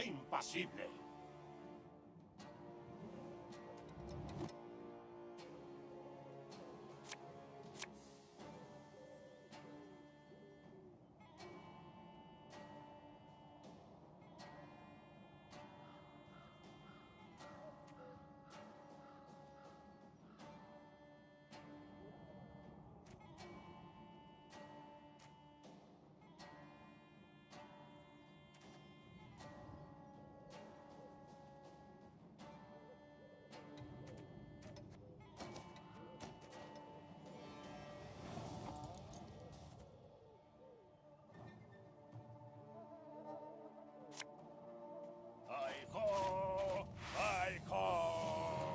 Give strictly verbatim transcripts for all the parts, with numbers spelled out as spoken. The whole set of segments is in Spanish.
e impasible. ¡Ay-ho! ¡Ay-ho!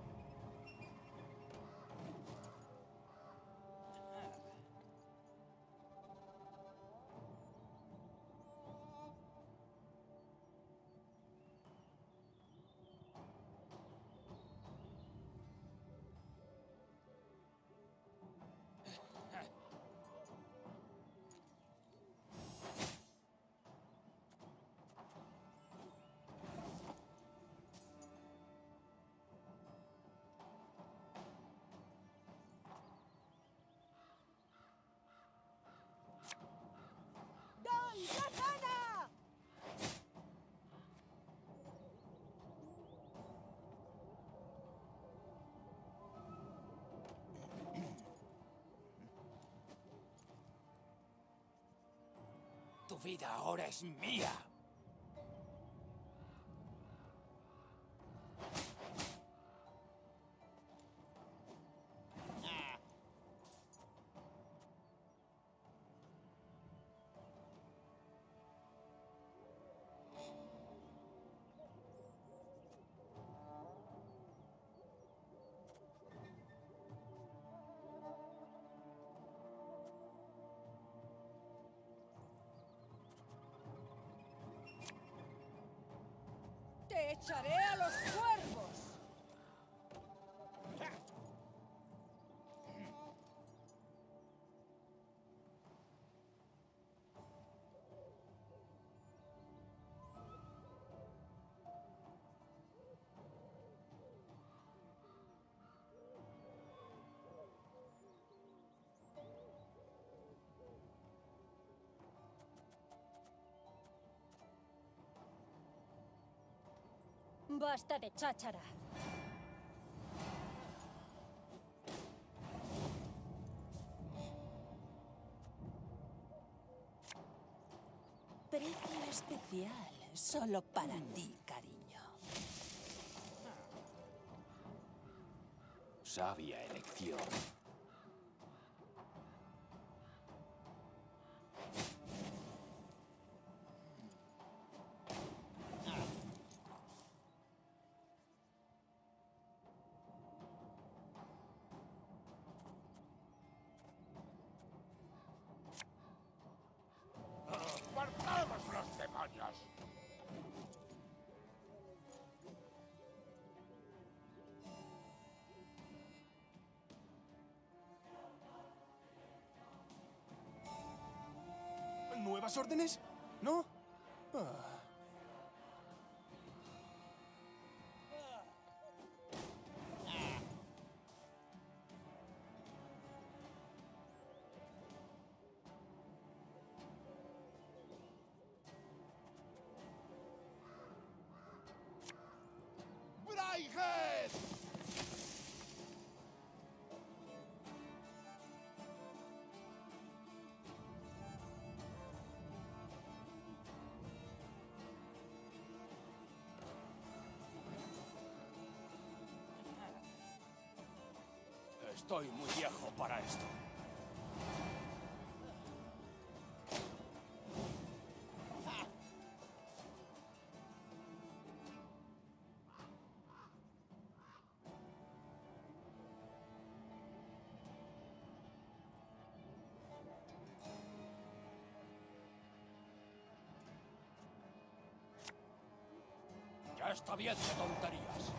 ¡Doy la gana! Tu vida ahora es mía. ¡Te echaré a los cuervos! Basta de cháchara. Precio especial, solo para ti, cariño. Sabia elección. ¡Apartaos los demonios! ¿Nuevas órdenes? ¿No? Ah. ¡Braihead! Estoy muy viejo para esto. Ya está bien de tonterías.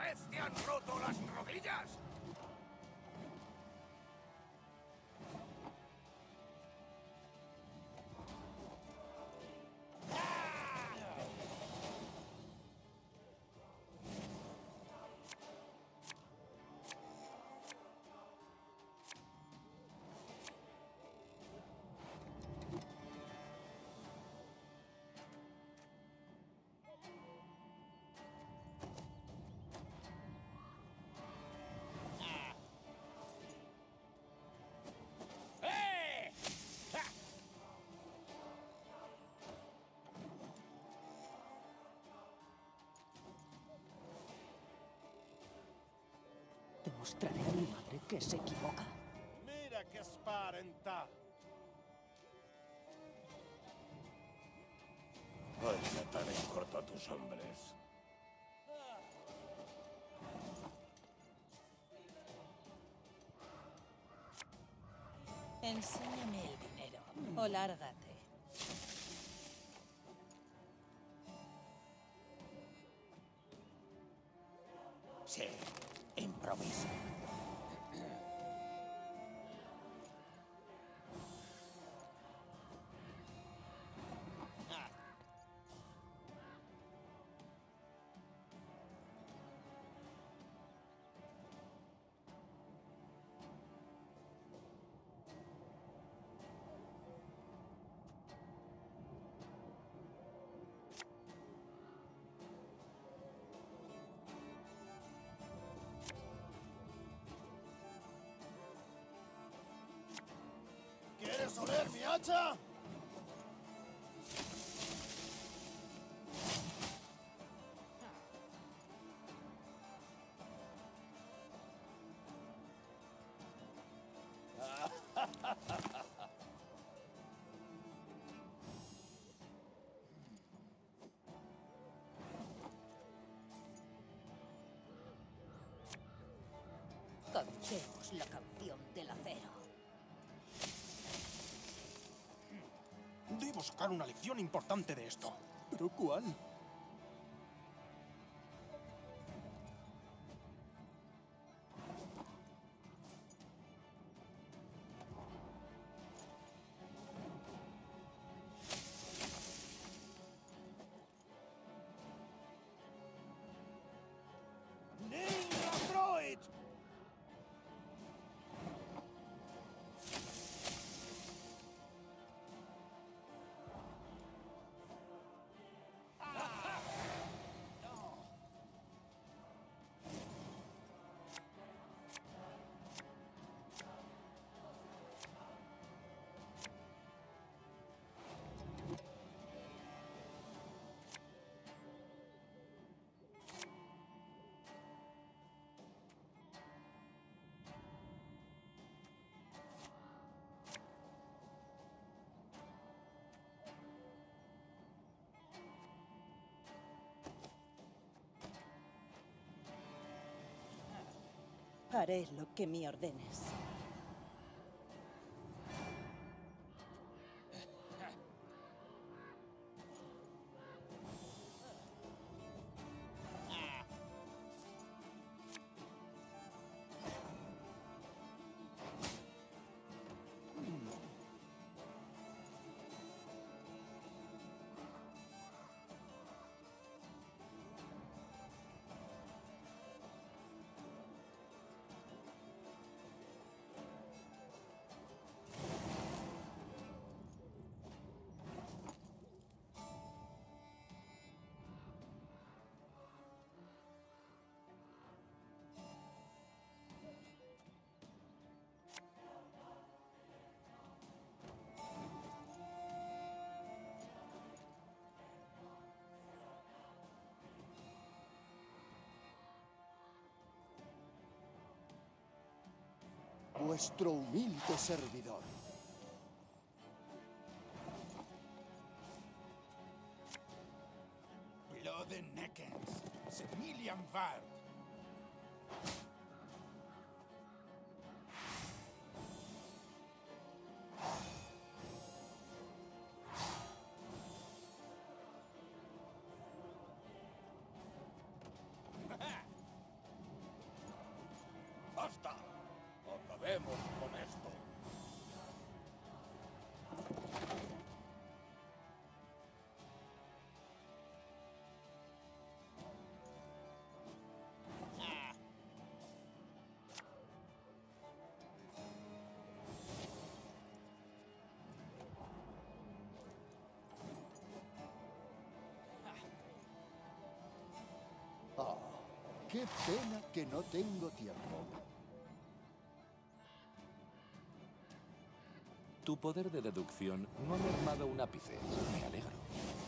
vez te han roto las rodillas? Demostraré a mi madre que se equivoca. Mira que sparenta! Hoy mataré corto a tus hombres. Enséñame el dinero o lárgate. Sí, improvisa. ¿Quieres oler mi hacha? Cantemos la canción del acero. Debo sacar una lección importante de esto. ¿Pero cuál? ¡Ninja Droid! Haré lo que me ordenes. Vuestro humilde servidor. Blood Neckens, Semilian Vard. acabemos con esto. Ah, qué pena que no tengo tiempo. Tu poder de deducción no ha mermado un ápice. Me alegro.